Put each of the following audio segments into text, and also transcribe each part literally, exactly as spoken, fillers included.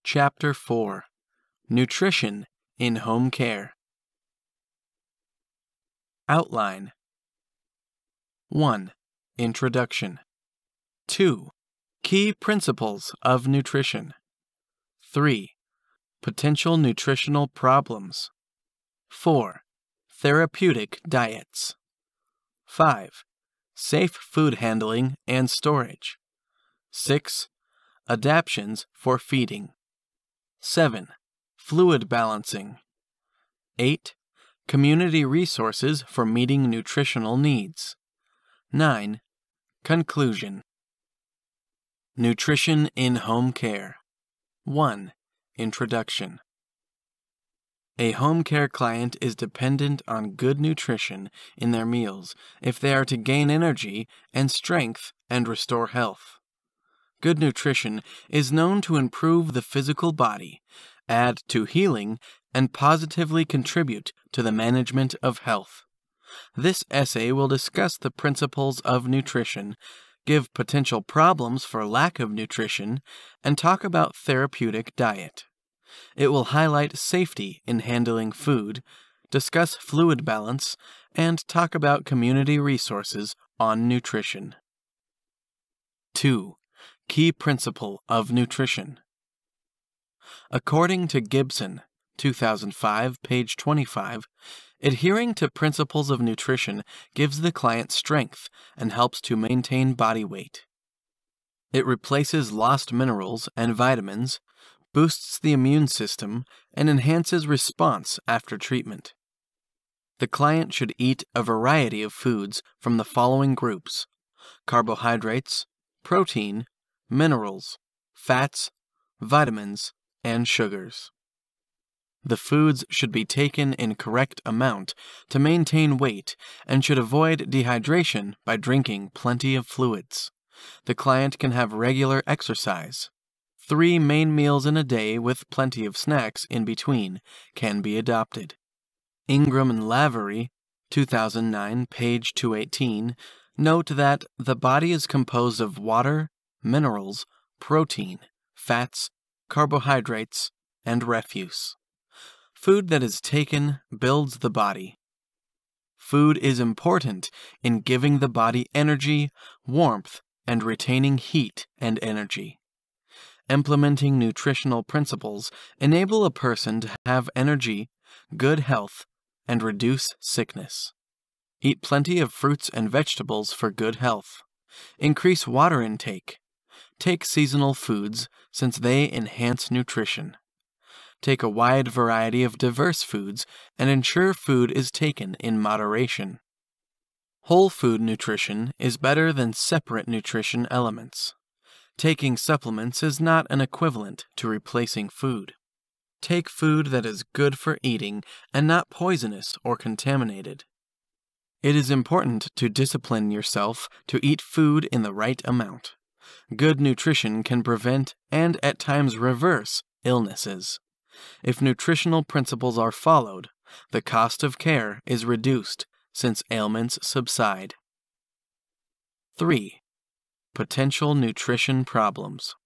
Chapter four. Nutrition in Home Care. Outline. one. Introduction. two. Key principles of nutrition. three. Potential nutritional problems. four. Therapeutic diets. five. Safe food handling and storage. six. Adaptions for feeding. seven. Fluid balancing. eight. Community resources for meeting nutritional needs. nine. Conclusion. Nutrition in Home Care. one. Introduction. A home care client is dependent on good nutrition in their meals if they are to gain energy and strength and restore health. Good nutrition is known to improve the physical body, add to healing, and positively contribute to the management of health. This essay will discuss the principles of nutrition, give potential problems for lack of nutrition, and talk about therapeutic diet. It will highlight safety in handling food, discuss fluid balance, and talk about community resources on nutrition. two. Key principle of nutrition. According to Gibson, two thousand five, page twenty-five, adhering to principles of nutrition gives the client strength and helps to maintain body weight. It replaces lost minerals and vitamins, boosts the immune system, and enhances response after treatment. The client should eat a variety of foods from the following groups: carbohydrates, protein, minerals, fats, vitamins, and sugars. The foods should be taken in correct amount to maintain weight and should avoid dehydration by drinking plenty of fluids. The client can have regular exercise. Three main meals in a day with plenty of snacks in between can be adopted. Ingram and Lavery, two thousand nine, page two eighteen, note that the body is composed of water, minerals, protein, fats, carbohydrates, and refuse. Food that is taken builds the body. Food is important in giving the body energy, warmth, and retaining heat and energy. Implementing nutritional principles enable a person to have energy, good health, and reduce sickness. Eat plenty of fruits and vegetables for good health. Increase water intake. Take seasonal foods since they enhance nutrition. Take a wide variety of diverse foods and ensure food is taken in moderation. Whole food nutrition is better than separate nutrition elements. Taking supplements is not an equivalent to replacing food. Take food that is good for eating and not poisonous or contaminated. It is important to discipline yourself to eat food in the right amount. Good nutrition can prevent and at times reverse illnesses. If nutritional principles are followed, the cost of care is reduced since ailments subside. three. Potential nutrition problems.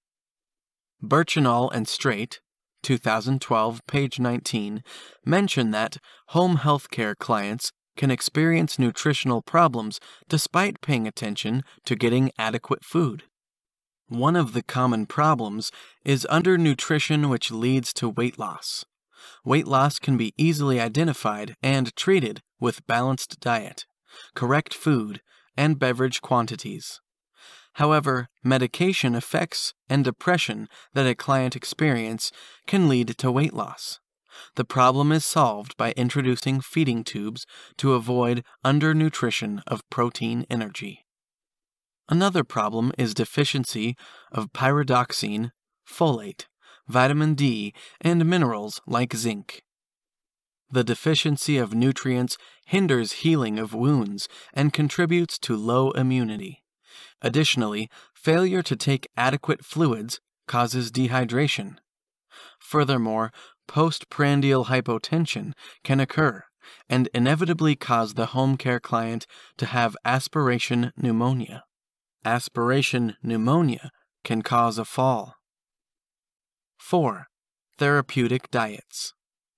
Birchinall and Straight, two thousand twelve, page nineteen, mention that home health care clients can experience nutritional problems despite paying attention to getting adequate food. One of the common problems is undernutrition, which leads to weight loss. Weight loss can be easily identified and treated with balanced diet, correct food, and beverage quantities. However, medication effects and depression that a client experiences can lead to weight loss. The problem is solved by introducing feeding tubes to avoid undernutrition of protein energy. Another problem is deficiency of pyridoxine, folate, vitamin D, and minerals like zinc. The deficiency of nutrients hinders healing of wounds and contributes to low immunity. Additionally, failure to take adequate fluids causes dehydration. Furthermore, postprandial hypotension can occur and inevitably cause the home care client to have aspiration pneumonia. Aspiration pneumonia can cause a fall. four. Therapeutic diets.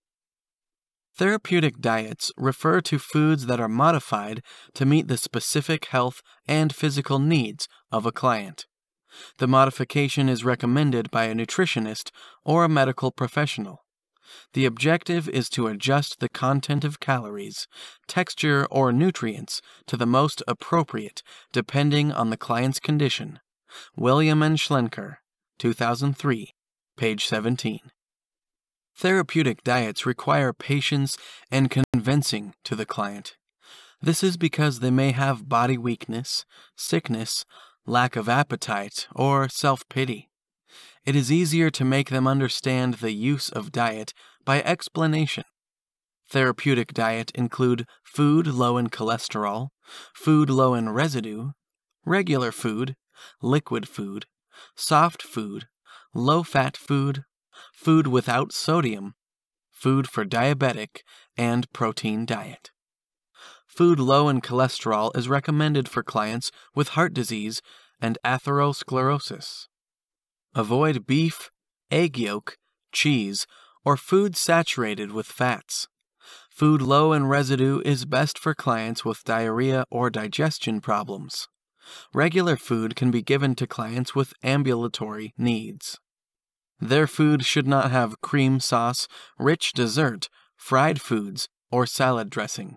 Therapeutic diets refer to foods that are modified to meet the specific health and physical needs of a client. The modification is recommended by a nutritionist or a medical professional. The objective is to adjust the content of calories, texture, or nutrients to the most appropriate depending on the client's condition. William and Schlenker, two thousand three, page seventeen. Therapeutic diets require patience and convincing to the client. This is because they may have body weakness, sickness, lack of appetite, or self-pity. It is easier to make them understand the use of diet by explanation. Therapeutic diet include food low in cholesterol, food low in residue, regular food, liquid food, soft food, low-fat food, food without sodium, food for diabetic, and protein diet. Food low in cholesterol is recommended for clients with heart disease and atherosclerosis. Avoid beef, egg yolk, cheese, or food saturated with fats. Food low in residue is best for clients with diarrhea or digestion problems. Regular food can be given to clients with ambulatory needs. Their food should not have cream sauce, rich dessert, fried foods, or salad dressing.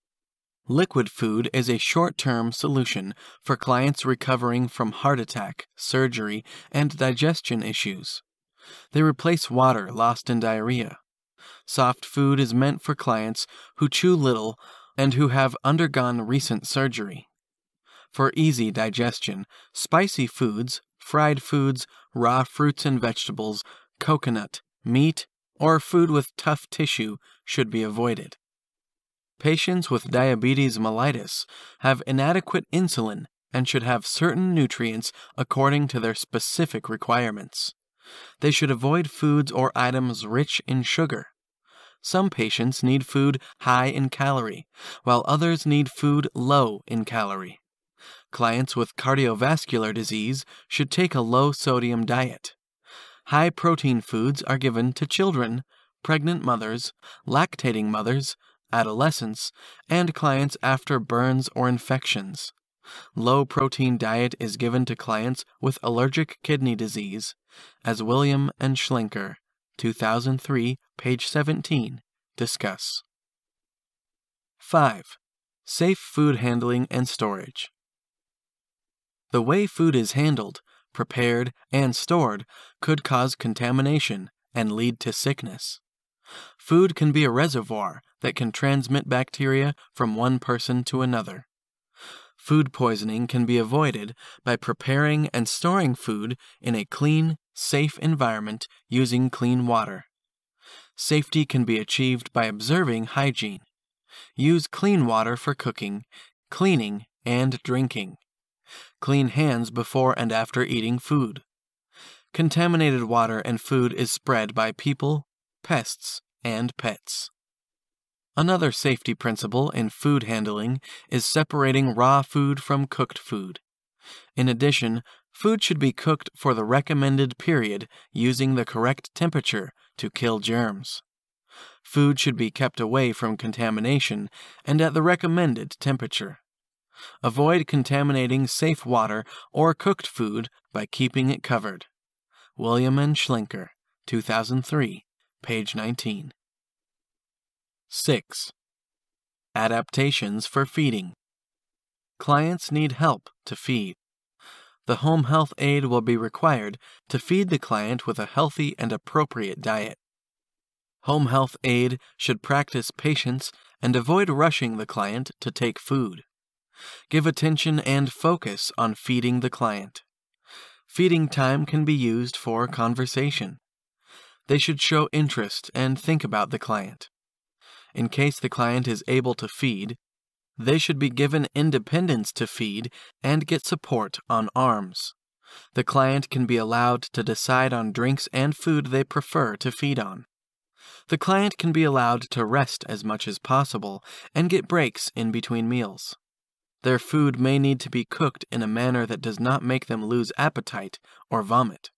Liquid food is a short-term solution for clients recovering from heart attack, surgery, and digestion issues. They replace water lost in diarrhea. Soft food is meant for clients who chew little and who have undergone recent surgery. For easy digestion, spicy foods, fried foods, raw fruits and vegetables, coconut, meat, or food with tough tissue should be avoided. Patients with diabetes mellitus have inadequate insulin and should have certain nutrients according to their specific requirements. They should avoid foods or items rich in sugar. Some patients need food high in calorie, while others need food low in calorie. Clients with cardiovascular disease should take a low-sodium diet. High-protein foods are given to children, pregnant mothers, lactating mothers, adolescents, and clients after burns or infections. Low-protein diet is given to clients with allergic kidney disease, as William and Schlenker, two thousand three, page seventeen, discuss. five. Safe food handling and storage. The way food is handled, prepared, and stored could cause contamination and lead to sickness. Food can be a reservoir that can transmit bacteria from one person to another. Food poisoning can be avoided by preparing and storing food in a clean, safe environment using clean water. Safety can be achieved by observing hygiene. Use clean water for cooking, cleaning, and drinking. Clean hands before and after eating food. Contaminated water and food is spread by people, pests, and pets. Another safety principle in food handling is separating raw food from cooked food. In addition, food should be cooked for the recommended period using the correct temperature to kill germs. Food should be kept away from contamination and at the recommended temperature. Avoid contaminating safe water or cooked food by keeping it covered. William and Schlenker, two thousand three, page nineteen. six. Adaptations for feeding. Clients need help to feed. The home health aide will be required to feed the client with a healthy and appropriate diet. Home health aide should practice patience and avoid rushing the client to take food. Give attention and focus on feeding the client. Feeding time can be used for conversation. They should show interest and think about the client. In case the client is able to feed, they should be given independence to feed and get support on arms. The client can be allowed to decide on drinks and food they prefer to feed on. The client can be allowed to rest as much as possible and get breaks in between meals. Their food may need to be cooked in a manner that does not make them lose appetite or vomit.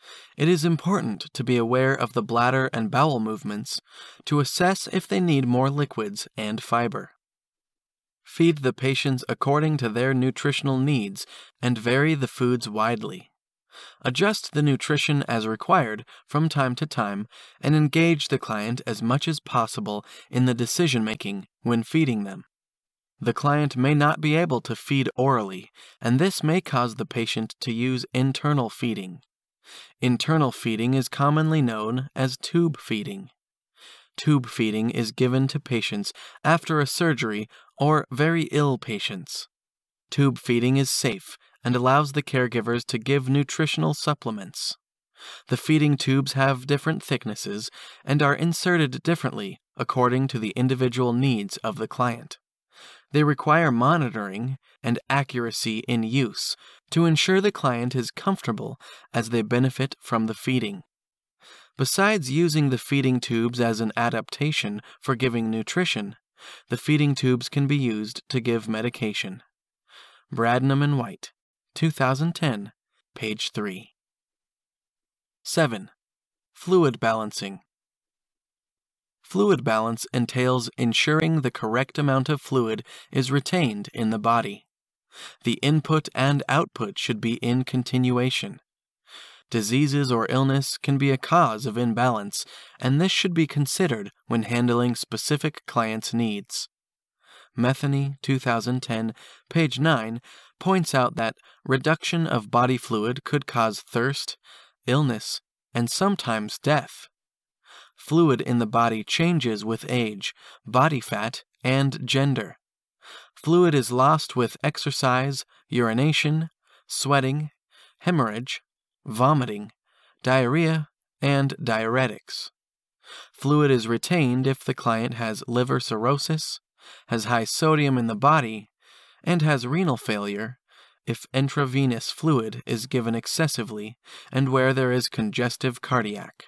It is important to be aware of the bladder and bowel movements to assess if they need more liquids and fiber. Feed the patients according to their nutritional needs and vary the foods widely. Adjust the nutrition as required from time to time and engage the client as much as possible in the decision-making when feeding them. The client may not be able to feed orally, and this may cause the patient to use internal feeding. Internal feeding is commonly known as tube feeding. Tube feeding is given to patients after a surgery or very ill patients. Tube feeding is safe and allows the caregivers to give nutritional supplements. The feeding tubes have different thicknesses and are inserted differently according to the individual needs of the client. They require monitoring and accuracy in use to ensure the client is comfortable as they benefit from the feeding. Besides using the feeding tubes as an adaptation for giving nutrition, the feeding tubes can be used to give medication. Bradnam and White, two thousand ten, page three. seven. Fluid balancing. Fluid balance entails ensuring the correct amount of fluid is retained in the body. The input and output should be in continuation. Diseases or illness can be a cause of imbalance, and this should be considered when handling specific clients' needs. Metheny, two thousand ten, page nine, points out that reduction of body fluid could cause thirst, illness, and sometimes death. Fluid in the body changes with age, body fat, and gender. Fluid is lost with exercise, urination, sweating, hemorrhage, vomiting, diarrhea, and diuretics. Fluid is retained if the client has liver cirrhosis, has high sodium in the body, and has renal failure, if intravenous fluid is given excessively, and where there is congestive cardiac.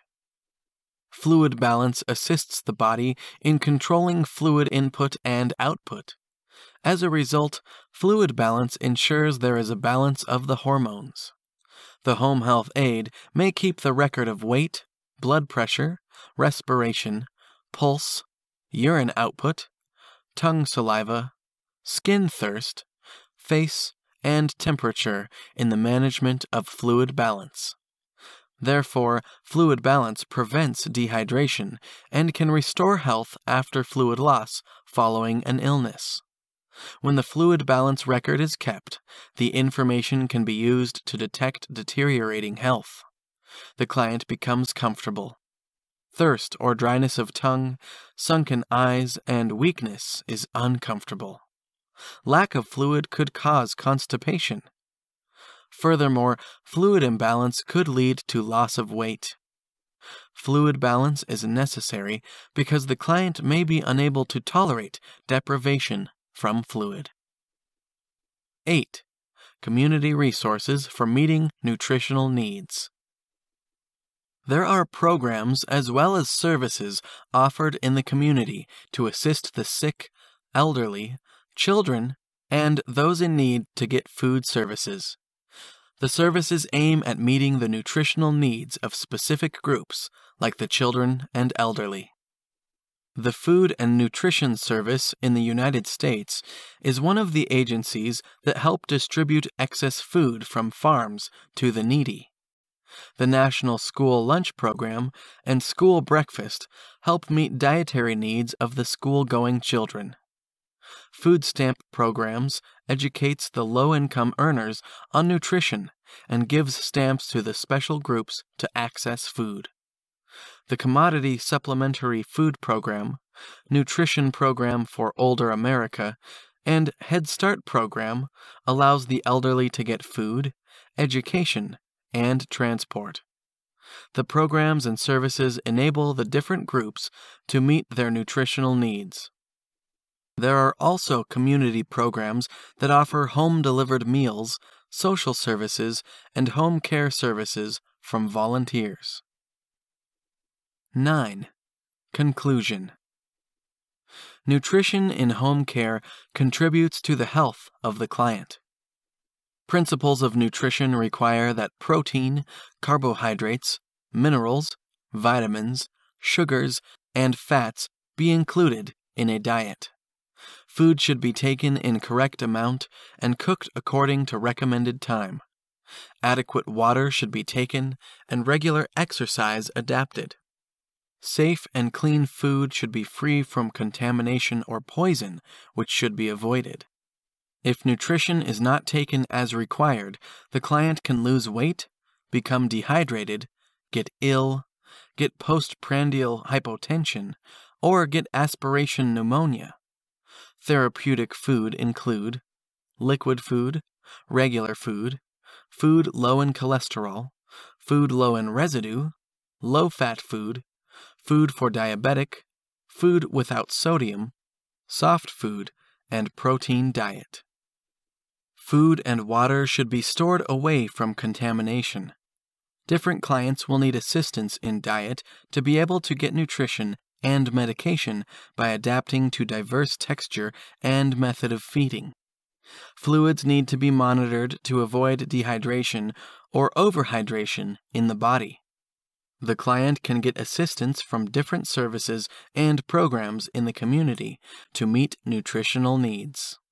Fluid balance assists the body in controlling fluid input and output. As a result, fluid balance ensures there is a balance of the hormones. The home health aide may keep the record of weight, blood pressure, respiration, pulse, urine output, tongue saliva, skin thirst, face, and temperature in the management of fluid balance. Therefore, fluid balance prevents dehydration and can restore health after fluid loss following an illness. When the fluid balance record is kept, the information can be used to detect deteriorating health. The client becomes comfortable. Thirst or dryness of tongue, sunken eyes, and weakness is uncomfortable. Lack of fluid could cause constipation. Furthermore, fluid imbalance could lead to loss of weight. Fluid balance is necessary because the client may be unable to tolerate deprivation from fluid. eight. Community resources for meeting nutritional needs. There are programs as well as services offered in the community to assist the sick, elderly, children, and those in need to get food services. The services aim at meeting the nutritional needs of specific groups, like the children and elderly. The Food and Nutrition Service in the United States is one of the agencies that help distribute excess food from farms to the needy. The National School Lunch Program and School Breakfast help meet dietary needs of the school-going children. Food stamp programs educates the low-income earners on nutrition and gives stamps to the special groups to access food. The Commodity Supplementary Food Program, Nutrition Program for Older America, and Head Start Program allows the elderly to get food, education, and transport. The programs and services enable the different groups to meet their nutritional needs. There are also community programs that offer home-delivered meals, social services, and home care services from volunteers. nine. Conclusion. Nutrition in home care contributes to the health of the client. Principles of nutrition require that protein, carbohydrates, minerals, vitamins, sugars, and fats be included in a diet. Food should be taken in correct amount and cooked according to recommended time. Adequate water should be taken and regular exercise adapted. Safe and clean food should be free from contamination or poison, which should be avoided. If nutrition is not taken as required, the client can lose weight, become dehydrated, get ill, get postprandial hypotension, or get aspiration pneumonia. Therapeutic food include liquid food, regular food, food low in cholesterol, food low in residue, low-fat food, food for diabetic, food without sodium, soft food, and protein diet. Food and water should be stored away from contamination. Different clients will need assistance in diet to be able to get nutrition and medication by adapting to diverse texture and method of feeding. Fluids need to be monitored to avoid dehydration or overhydration in the body. The client can get assistance from different services and programs in the community to meet nutritional needs.